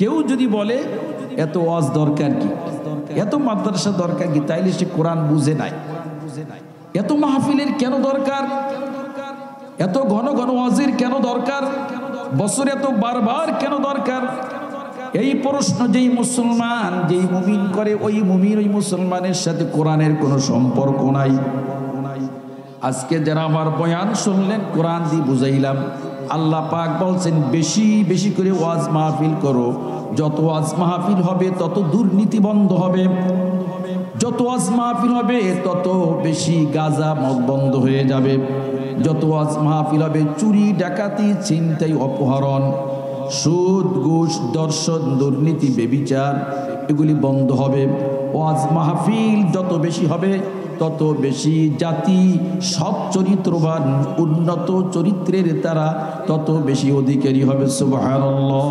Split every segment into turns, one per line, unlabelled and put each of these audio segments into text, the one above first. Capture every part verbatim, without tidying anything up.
কেউ যদি বলে এত ওয়াজ দরকার কি, এত মাদ্রাসা দরকার কি, তাইলে সে কোরআন বুঝে নাই। এত মাহফিলের কেন দরকার, এত ঘন ঘন ওয়াজের কেন দরকার, বছরে এত বারবার কেন দরকার? এই প্রশ্ন যেই মুসলমান, যেই মুমিন করে, ওই মুমিন ওই মুসলমানের সাথে কোরআনের কোনো সম্পর্ক নাই। আজকে যারা আমার বয়ান শুনলেন, কোরআন দিয়ে বুঝাইলাম, আল্লাহ পাক বলছেন বেশি বেশি করে ওয়াজ মাহফিল করো। যত ওয়াজ মাহফিল হবে তত দুর্নীতি বন্ধ হবে, যত ওয়াজ মাহফিল হবে তত বেশি গাঁজা মদ বন্ধ হয়ে যাবে, যত ওয়াজ মাহফিল হবে চুরি ডাকাতি ছিনতাই অপহরণ সুদ ঘুষ দর্শন দুর্নীতি বেবিচার এগুলি বন্ধ হবে। ওয়াজ মাহফিল যত বেশি হবে তত বেশি জাতি সৎ চরিত্রবান উন্নত চরিত্রের তারা তত বেশি অধিকারী হবে। সুবহানাল্লাহ।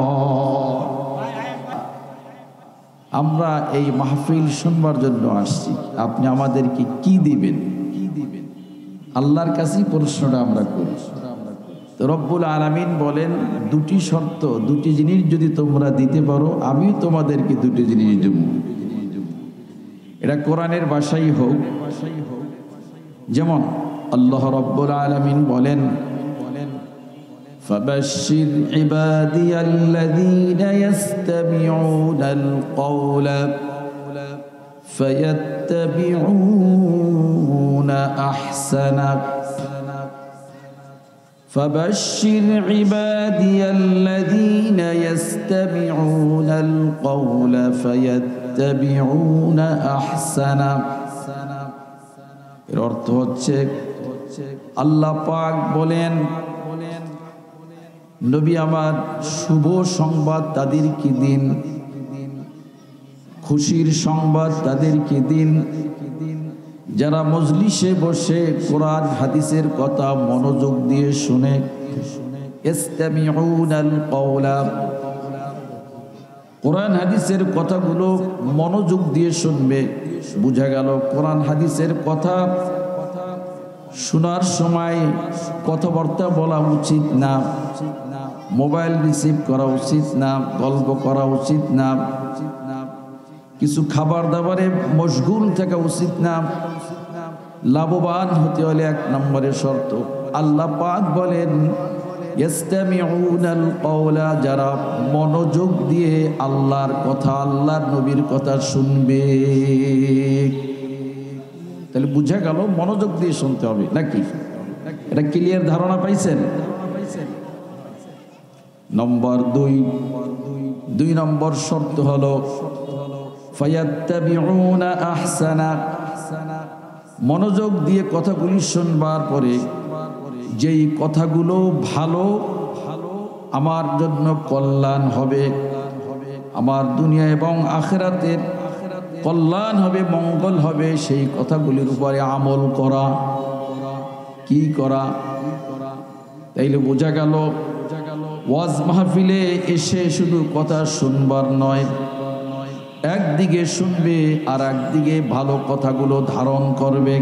আমরা এই মাহফিল শুনবার জন্য আসছি, আপনি আমাদেরকে কি দিবেন? আল্লাহর কাছেই প্রশ্নটা আমরা করি। রব্বুল আলামিন বলেন দুটি শর্ত, দুটি জিনিস যদি তোমরা দিতে পারো আমি তোমাদেরকে দুটি জিনিস দেব। এটা কোরআনের ভাষাই হোক, যেমন আল্লাহ রব্বুল আলামিন বলেন فبشر عبادي الذين يستمعون القول فيتبعون أحسنه فبشر عبادي الذين يستمعون القول فيتبعون أحسنه এর অর্থ হচ্ছে আল্লাহ পাক বলেন নবী আমার শুভ সংবাদ তাদেরকে দিন, খুশির সংবাদ তাদেরকে দিন যারা মজলিসে বসে কোরআন হাদিসের কথা মনোযোগ দিয়ে শুনে। ইসতামিউনাল কওলা, কোরআন হাদিসের কথাগুলো মনোযোগ দিয়ে শুনবে। বুঝা গেল কোরআন হাদিসের কথা শোনার সময় কথাবার্তা বলা উচিত না, মোবাইল রিসিভ করা উচিত না, গল্প করা উচিত না, কিছু খাবার দাবারে মশগুল থাকা উচিত না। লাভবান হতে হলে এক নম্বরের শর্ত আল্লাহ পাক বলেন ইসতামিউনাল কওলা, যারা মনোযোগ দিয়ে আল্লাহর কথা আল্লাহর নবীর কথা শুনবে। তাহলে বুঝা গেল মনোযোগ দিয়ে শুনতে হবে নাকি? এটা ক্লিয়ার ধারণা পাইছেন? নম্বর দুই দুই নম্বর শর্ত হলো ফায়াত্তাবিউনা আহসানা, মনোযোগ দিয়ে কথাগুলি শুনবার পরে যেই কথাগুলো ভালো, আমার জন্য কল্যাণ হবে, আমার দুনিয়া এবং আখিরাতের কল্যাণ হবে, মঙ্গল হবে, সেই কথাগুলির উপরে আমল করা। কি করা? তাইলে বোঝা গেল ওয়াজ মাহফিলে এসে শুধু কথা শুনবার নয়, একদিকে শুনবে আর একদিকে ভালো কথাগুলো ধারণ করবে।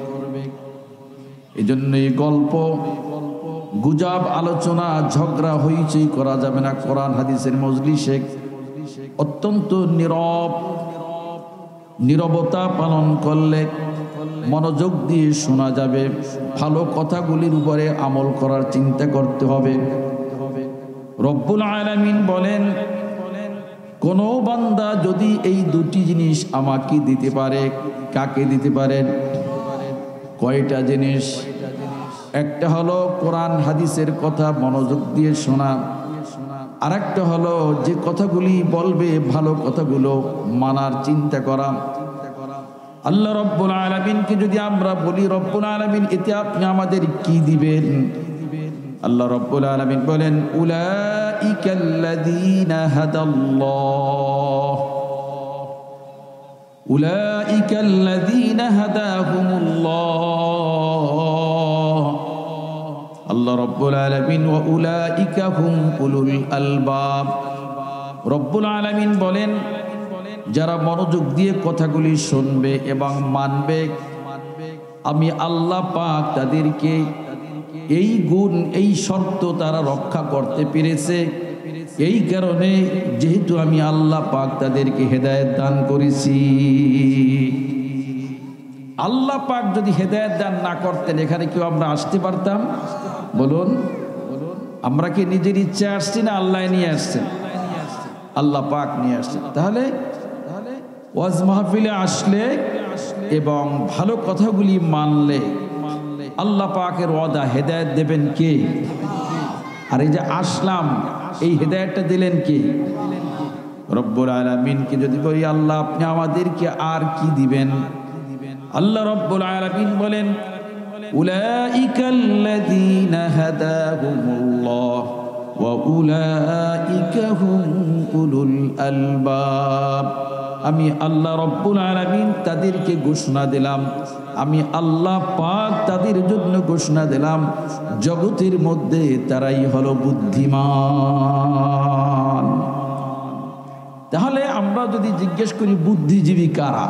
এই জন্য এই গল্প গুজব আলোচনা ঝগড়া হইচই করা যাবে না। কোরআন হাদিসের মজলিসে অত্যন্ত নীরব নীরবতা পালন করলে মনোযোগ দিয়ে শোনা যাবে, ভালো কথাগুলির উপরে আমল করার চিন্তা করতে হবে। রব্বুল আলামিন বলেন কোন বান্দা যদি এই দুটি জিনিস আমাকে দিতে পারে, কাকে দিতে পারেন? কয়টা জিনিস? একটা হলো কোরআন হাদিসের কথা মনোযোগ দিয়ে শোনা, আর একটা হলো যে কথাগুলি বলবে ভালো কথাগুলো মানার চিন্তা করা। আল্লাহ রব্বুল আলামিনকে যদি আমরা বলি রব্বুল আলামিন এতে আপনি আমাদের কি দিবেন? আল্লাহ রব্বুল আলামিন বলেন উলাইকাল্লাযীনা হাদাল্লাহ উলাইকাল্লাযীনা হাদাহুমুল্লাহ। আল্লাহ রব্বুল আলামিন ওয়া উলাইকা হুম উলুল আলবাব। রব্বুল আলামিন বলেন যারা মনোযোগ দিয়ে কথাগুলি শুনবে এবং মানবে, আমি আল্লাহ পাক তাদেরকে এই গুণ এই শর্ত তারা রক্ষা করতে পেরেছে, এই কারণে যেহেতু আমি আল্লাহ পাক তাদেরকে হেদায়েত দান করেছি। আল্লাহ পাক যদি হেদায়েত দান না করতেন এখানে কেউ আমরা আসতে পারতাম? বলুন, আমরা কি নিজের ইচ্ছে আসছি না আল্লাহ নিয়ে আসছেন? আল্লাহ পাক নিয়ে আসছেন। তাহলে ওয়াজ মাহফিলে আসলে এবং ভালো কথাগুলি মানলে আল্লাহ পাকের ওয়াদা হেদায়েত দেবেন কে? আর এই যে আসলাম এই হেদায়েতটা দিলেন কে? রব্বুল আলামিনকে যদি বলি আল্লাহ আপনি আমাদেরকে আর কি দিবেন? আল্লাহ রব্বুল আলামিন বলেন উলাইকাল্লাযীনা হাদাহুমুল্লাহ ওয়া উলাইকা হুম উলুল আলবাব। আমি আল্লাহ রব্বুল আলামিন তাদেরকে ঘোষণা দিলাম, আমি আল্লাহ পাক তাদের জন্য ঘোষণা দিলাম জগতের মধ্যে তারাই হলো বুদ্ধিমান। তাহলে আমরা যদি জিজ্ঞেস করি বুদ্ধিজীবী কারা,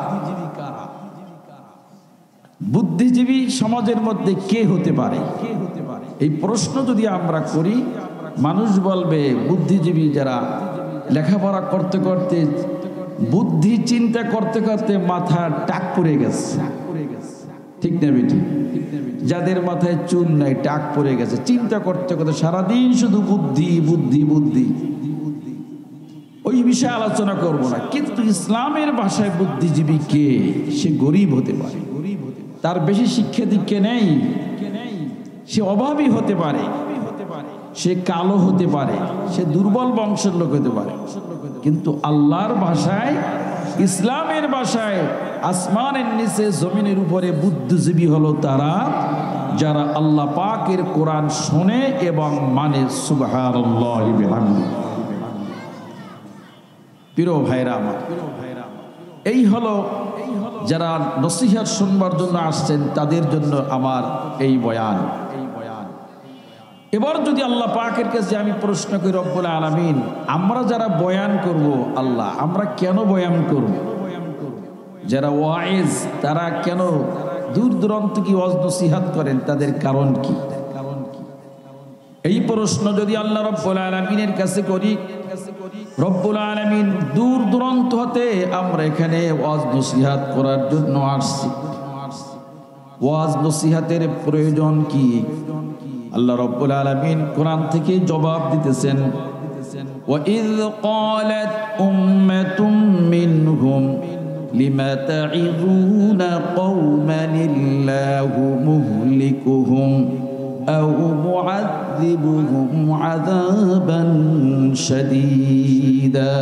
বুদ্ধিজীবী সমাজের মধ্যে কে হতে পারে, এই প্রশ্ন যদি আমরা করি মানুষ বলবে বুদ্ধিজীবী যারা লেখাপড়া করতে করতে বুদ্ধি চিন্তা করতে করতে মাথা টাক পড়ে গেছে, ঠিক না বেটি? যাদের মাথায় চুল নাই টাক পড়ে গেছে, চিন্তা করতে করতে সারাদিন শুধু বুদ্ধি বুদ্ধি বুদ্ধি, ওই বিষয়ে আলোচনা করব না। কিন্তু ইসলামের ভাষায় বুদ্ধিজীবী কে? সে গরিব হতে পারে, তার বেশি শিক্ষা দীক্ষা নেই, সে অভাবী হতে পারে, সে কালো হতে পারে, সে দুর্বল বংশের লোক হতে পারে। কিন্তু আল্লাহর ভাষায়, ইসলামের ভাষায় আসমানের নিচে জমিনের উপরে বুদ্ধিজীবী হলো তারা যারা আল্লাহ পাকের কোরআন শোনে এবং মানে। সুবহানাল্লাহি বিহামদিহি। প্রিয় ভাইরা আমার, এই হলো যারা নসিহত শুনবার জন্য আসছেন তাদের জন্য আমার এই বয়ান। এবার যদি আল্লাহ পাকের কাছে আমি প্রশ্ন করি রব্বুল আলামিন আমরা যারা বয়ান করব, আল্লাহ আমরা কেন বয়ান করব? যারা ওয়াইজ তারা কেন দূর দূরান্ত কি ওয়াজ নসিহত করেন, তাদের কারণ কি? এই প্রশ্ন যদি আল্লাহ রব্বুল আলামিনের কাছে করি, রব্বুল আলামিন দূর দূরান্ত হতে আমরা এখানে ওয়াজ নসিহত করার জন্য আসছি। ওয়াজ নসিহতের প্রয়োজন কি? আল্লাহ রব্বুল আলামিন কোরআন থেকে জবাব দিতেছেন ওয়াইয ক্বালাত উম্মাতুম মিনহুম লিমা তা'ইযুনা কওমান ইল্লাহু মুহলিকুহুম আও মু'আযযিবুহুম আযাবান শাদীদা।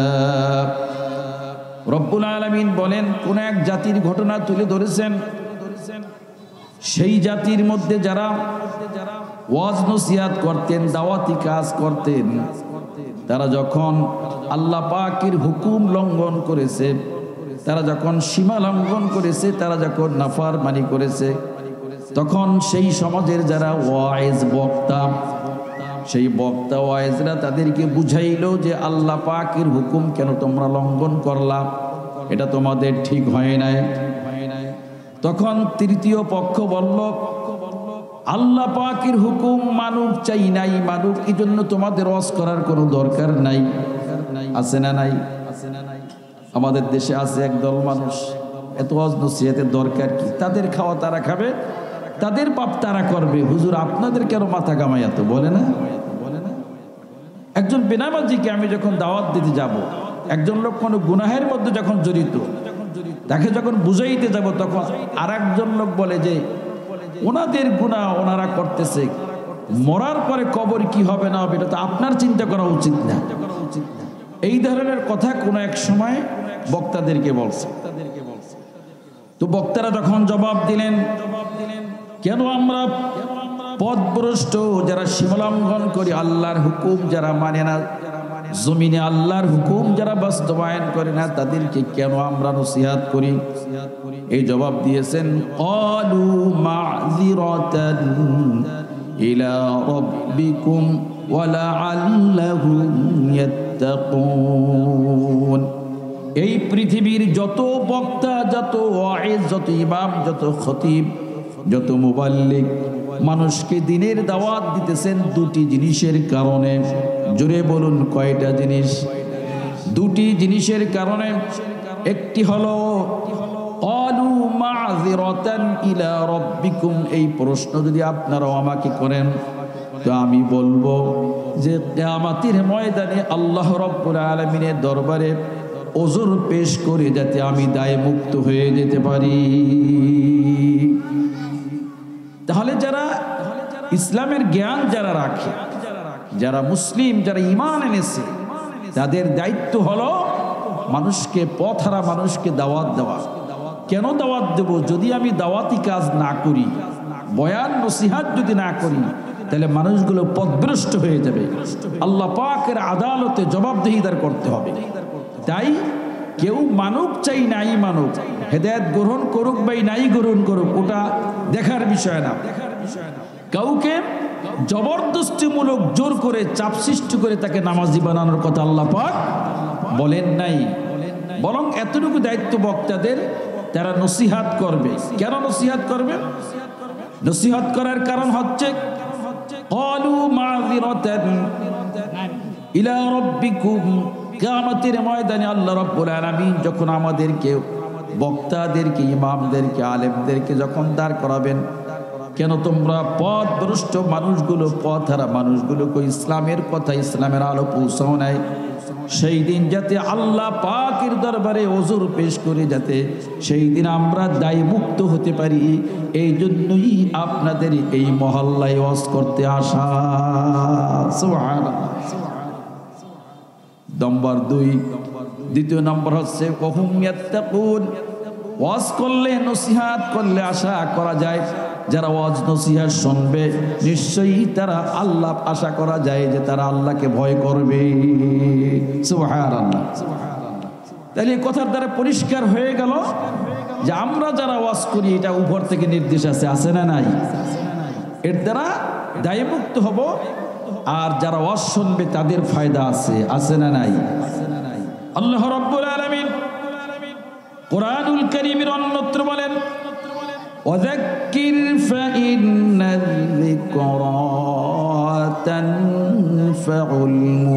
রব্বুল আলামিন বলেন কোন এক জাতির ঘটনা তুলে ধরেছেন, সেই জাতির মধ্যে যারা ওয়াজ নসিহত করতেন, দাওয়াতি কাজ করতেন, তারা যখন আল্লাহ পাকের হুকুম লঙ্ঘন করেছে, তারা যখন সীমা লঙ্ঘন করেছে, তারা যখন নাফরমানি করেছে, তখন সেই সমাজের যারা ওয়াইজ বক্তা, সেই বক্তা ওয়াইজরা তাদেরকে বুঝাইলো যে আল্লাহ পাকের হুকুম কেন তোমরা লঙ্ঘন করলা, এটা তোমাদের ঠিক হয় নাই। তখন তৃতীয় পক্ষ বলল আল্লাহ পাকের হুকুম মানুষ চাই নাই, মানুষ এই জন্য তোমাদের ওয়াজ করার কোনো দরকার নাই। আছে না নাই? আমাদের দেশে আছে একদল মানুষ, এত ওয়াজ নসিহতের দরকার কি? তাদের খাওয়া তারা খাবে, তাদের পাপ তারা করবে, হুজুর আপনাদের কেন মাথা কামাই এত? বলে না? একজন বেনামাজিকে আমি যখন দাওয়াত দিতে যাব, একজন লোক কোনো গুনাহের মধ্যে যখন জড়িত, তাকে যখন বুঝাইতে যাব, তখন আর একজন লোক বলে যে ওনাদের গুনাহ ওনারা করতেছে, মরার পরে কবর কি হবে না হবে এটা তো আপনার চিন্তা করা উচিত না। এই ধরনের কথা কোনো এক সময় বক্তাদেরকে বলছে। তো বক্তারা যখন জবাব দিলেন কেন আমরা পথভ্রষ্ট, যারা সীমালঙ্ঘন করি, আল্লাহর হুকুম যারা মানে না, জমিনে আল্লাহর হুকুম যারা বাস্তবায়ন করে না, তাদেরকে কেন আমরা নসিহত করি? এই জবাব দিয়েছেন ক্বালু মা'যিরাতান ইলা রাব্বিকুম ওয়া লা'আল্লাহুম ইয়াত্তাকুন। এই পৃথিবীর যত বক্তা, যত ওয়াইজ, যত ইমাম, যত খতিব, যত মুবাল্লিগ, মানুষকে দিনের দাওয়াত দিতেছেন দুটি জিনিসের কারণে। জোরে বলুন কয়টা জিনিস? দুটি জিনিসের কারণে। একটি হলো ক্বালু মাযিরাতান ইলা রাব্বিকুম। এই প্রশ্ন যদি আপনারাও আমাকে করেন তো আমি বলবো যে কিয়ামতের ময়দানে আল্লাহ রাব্বুল আলামিনের দরবারে ওযর পেশ করে যাতে আমি দায় মুক্ত হয়ে যেতে পারি। তাহলে যারা ইসলামের জ্ঞান যারা রাখে, যারা মুসলিম, যারা ঈমান এনেছে, তাদের দায়িত্ব হলো মানুষকে, পথহারা মানুষকে দাওয়াত দেওয়া। কেন দাওয়াত দেব? যদি আমি দাওয়াতি কাজ না করি, বয়ান নসিহত যদি না করি, তাহলে মানুষগুলো পথভ্রষ্ট হয়ে যাবে। আল্লাহ পাকের আদালতে জবাবদিহিদার করতে হবে। তাই কেউ মানুক চাই নাই মানুক, হেদায়েত গ্রহণ করুক বা নাই গ্রহণ করুক, ওটা দেখার বিষয় না। কাউকে জবরদস্তিমূলক জোর করে চাপ সৃষ্টি করে তাকে নামাজি বানানোর কথা আল্লাহ পাক বলেন নাই। বরং এতটুকু দায়িত্ব বক্তাদের, তারা নসিহাত করবে। কেন নসিহাত করবে? নসিহত করার কারণ হচ্ছে ক্বালু মাযিরাতান ইলা রাব্বিকুম। কিয়ামতের ময়দানে আল্লাহ রাব্বুল আলামিন যখন আমাদেরকে, বক্তাদেরকে, ইমামদেরকে, আলেমদেরকে যখন দাঁড় করাবেন, কেন তোমরা পথভ্রষ্ট মানুষগুলো, পথহারা মানুষগুলোকে ইসলামের কথা, ইসলামের আলো পৌঁছাও নাই, সেই দিন যাতে আল্লাহ পাকের দরবারে ওযর পেশ করে যাতে সেই দিন আমরা দায় মুক্ত হতে পারি, এই জন্যই আপনাদের এই মহল্লায় ওয়াজ করতে আসা। সুবহানাল্লাহ। নম্বর দুই, দ্বিতীয় নম্বর হচ্ছে ওহুম ইয়াত্তাকুন। ওয়াজ করলে, নসিহত করলে আশা করা যায় যারা ওয়াজ নসিহত শুনবে নিশ্চয়ই তারা আল্লাহ, আশা করা যায় যে তারা আল্লাহকে ভয় করবে। সুবহানাল্লাহ। তাহলে এই কথার দ্বারা পরিষ্কার হয়ে গেল যে আমরা যারা ওয়াজ করি এটা উপর থেকে নির্দেশ আছে, আছে না নাই? এর দ্বারা দায়মুক্ত হব, আর যারা ওয়াজ শুনবে তাদের ফায়দা আছে, আছে না নাই? আল্লাহ রাব্বুল আলামিন কুরআনুল কারীমের অন্যত্র বলেন ওয়াযাক্কির ফাইন্নাল যিকরা তানফাউল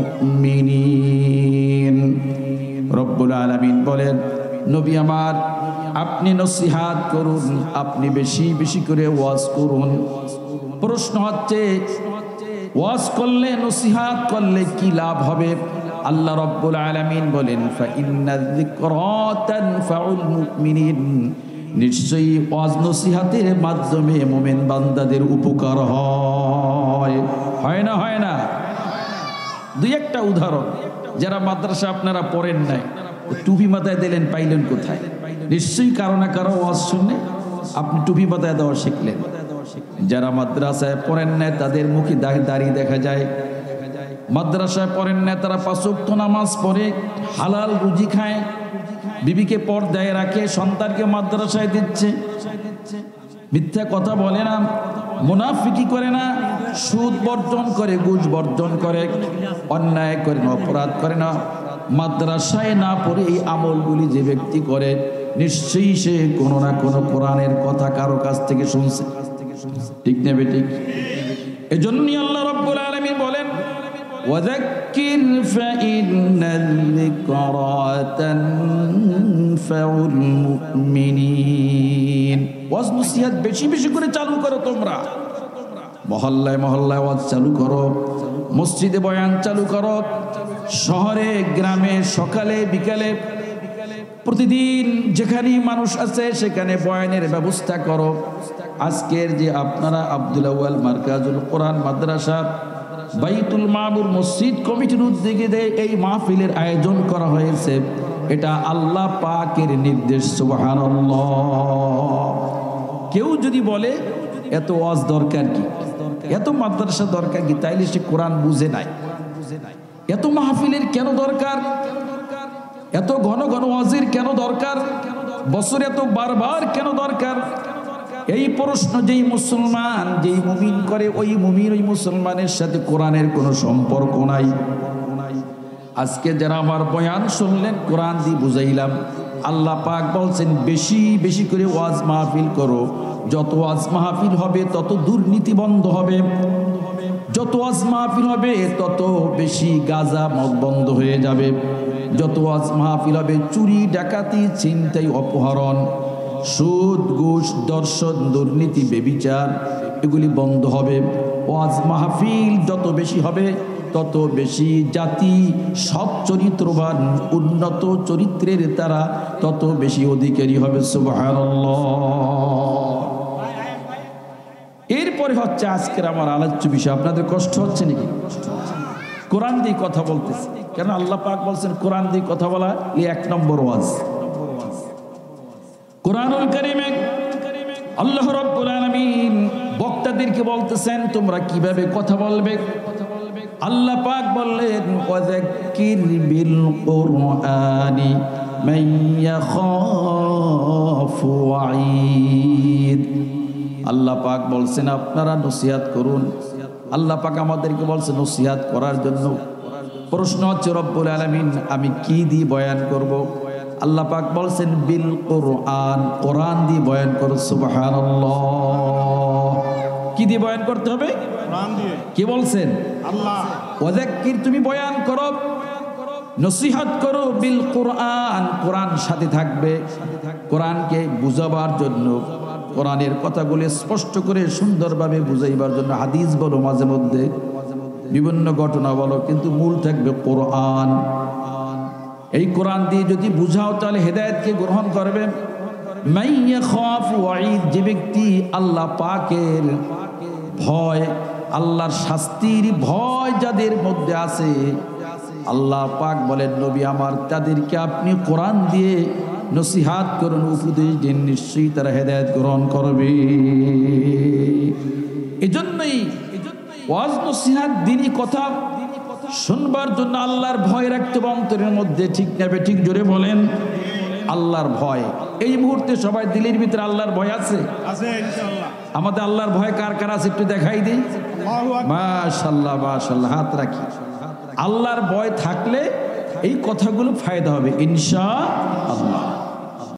মুমিনিন। রব্বুল আলামিন বলেন, নবী আমার, আপনি নসিহত করুন, আপনি বেশি বেশি করে ওয়াজ করুন। প্রশ্ন হচ্ছে ওয়াজ করলে, নসিহত করলে কি লাভ হবে? আল্লাহ রাব্বুল আলামিন বলেন ফাইন্নাল যিকরা তানফাউল মুমিনিন। নিশ্চয়ই ওয়াজ নসিহতের মাধ্যমে মুমিন বান্দাদের উপকার হয়। হয় না? হয় না? দুই একটা উদাহরণ, যারা মাদ্রাসা আপনারা পড়েন নাই, টুপি মাথায় দিলেন, পাইলেন কোথায়? নিশ্চয়ই কারো না কারো ওয়াজ শুনে আপনি টুপি মাথায় দেওয়া শিখলেন। যারা মাদ্রাসায় পড়েন নাই তাদের মুখে দাড়ি দেখা যায়। মাদ্রাসায় পড়েন না তারা পাঁচ ওয়াক্ত নামাজ পড়ে, হালাল রুজি খায়, বিবিকে পর্দায় রাখে, সন্তানকে মাদ্রাসায় দিচ্ছে, মিথ্যা কথা বলে না, মুনাফিকি করে না, সুদ বর্জন করে, ঘুষ বর্জন করে, অন্যায় করে না, অপরাধ করে না। মাদ্রাসায় না পড়ে এই আমলগুলি যে ব্যক্তি করে নিশ্চয়ই সে কোনো না কোনো কোরআনের কথা কারো কাছ থেকে শুনছে। ঠিক নেবে? ঠিক। এজন্যই আল্লাহ রাব্বুল আলামিন বলেন ওয়াযাক্কির ফাইন্নাল যিকরা তানফাউল মুমিনিন। ওয়াজ নসিহত বেশি বেশি করে চালু করো তোমরা। মহল্লায় মহল্লায় ওয়াজ চালু করো, মসজিদে বয়ান চালু করো, শহরে গ্রামে সকালে বিকালে প্রতিদিন যেখানেই মানুষ আছে সেখানে বয়ানের ব্যবস্থা করো। আজকের যে আপনারা আব্দুল আউয়াল মারকাজুল কোরআন মাদ্রাসা বাইতুল মামুর মসজিদ কমিটির উদ্যোগে এই মাহফিলের আয়োজন করা হয়েছে, এটা আল্লাহ পাকের নির্দেশ। সুবহানাল্লাহ। কেউ যদি বলে এত ওয়াজ দরকার কি, এত মাদ্রাসা দরকার কি, তাইলে সে কোরআন বুঝে নাই। এত মাহফিলের কেন দরকার, এত ঘন ঘন ওয়াজের কেন দরকার, বছরে এত বারবার কেন দরকার? এই প্রশ্ন যেই মুসলমান, যেই মুমিন করে, ওই মুমিন ওই মুসলমানের সাথে কোরআনের কোনো সম্পর্ক নাই। আজকে যারা আমার বয়ান শুনলেন, কোরআন দিয়ে বুঝাইলাম, আল্লাহ পাক বলছেন বেশি বেশি করে ওয়াজ মাহফিল করো, যত ওয়াজ মাহফিল হবে তত দুর্নীতি বন্ধ হবে, যত ওয়াজ মাহফিল হবে তত বেশি গাঁজা মদ বন্ধ হয়ে যাবে, যত ওয়াজ মাহফিল হবে চুরি ডাকাতি ছিনতাই অপহরণ সুদ ঘুষ দর্শন দুর্নীতি বেবিচার এগুলি বন্ধ হবে। ওয়াজ মাহফিল যত বেশি হবে তত বেশি জাতি সৎ চরিত্রবান উন্নত চরিত্রের তারা তত বেশি অধিকারী হবে। সুবহানাল্লাহ। এরপরে হচ্ছে আজকের আমার আলোচ্য বিষয়। আপনাদের কষ্ট হচ্ছে নাকি? কোরআন দিয়ে কথা বলতেছি, কেন আল্লাহ পাক বলছেন কোরআন দিয়ে কথা বলা এক নম্বর ওয়াজ। কোরআনুল কারীমে আল্লাহ রাব্বুল আলামিন বক্তাদেরকে বলতেছেন তোমরা কিভাবে কথা বলবে। আল্লাহ পাক বললেন ওয়াযাক্কির বিল কুরআনি মান ইয়াখাফু ওয়াঈদ। আল্লাহ পাক বলছেন আপনারা নসিহত করুন। আল্লাহ পাক আমাদেরকে বলছেন নসিহত করার জন্য। প্রশ্ন হচ্ছে রব্বুল আলামিন আমি কি দিয়ে বয়ান করব? আল্লাহ পাক বলছেন বিল কুরআন, কোরআন দিয়ে বয়ান করো। সুবহানাল্লাহ। কি দিয়ে বয়ান করতে হবে? কোরআন দিয়ে। কি বলছেন? আল্লাহ। ওয়াযাক্কির তুমি বয়ান করো, নসিহত করো বিল কুরআন, কোরআন সাথে থাকবে। কোরআনকে বুঝাবার জন্য কোরআনের কথাগুলো স্পষ্ট করে সুন্দরভাবে বুঝাইবার জন্য হাদিস বলো, মাঝে মধ্যে বিভিন্ন ঘটনা বলো, কিন্তু মূল থাকবে কোরআন। এই কোরআন দিয়ে যদি বুঝাও তাহলে হেদায়েতকে গ্রহণ করবে। মান ইয়াখাফু ওয়াঈদ, যে ব্যক্তি আল্লাহ পাকের ভয় আল্লাহর শাস্তির ভয় যাদের মধ্যে আছে, আল্লাহ পাক বলেন নবী আমার তাদেরকে আপনি কোরআন দিয়ে নসিহাত করুন, উপদেশ দিন, নিশ্চয়ই তারা হেদায়েত গ্রহণ করবে। এজন্যই ওয়াজ নসিহাত দিনী কথা শুনবার জন্য আল্লাহর ভয় রাখতে হবে অন্তরের মধ্যে। ঠিক নেবে ঠিক জোরে বলেন আল্লাহর ভয়। এই মুহূর্তে সবাই দিলের ভিতরে আল্লাহর ভয় আছে? আমাদের আল্লাহর ভয় কার কার আছে একটু দেখাই দিই। মাশাআল্লাহ মাশাআল্লাহ, হাত রাখি। আল্লাহর ভয় থাকলে এই কথাগুলো ফায়দা হবে ইনশাআল্লাহ।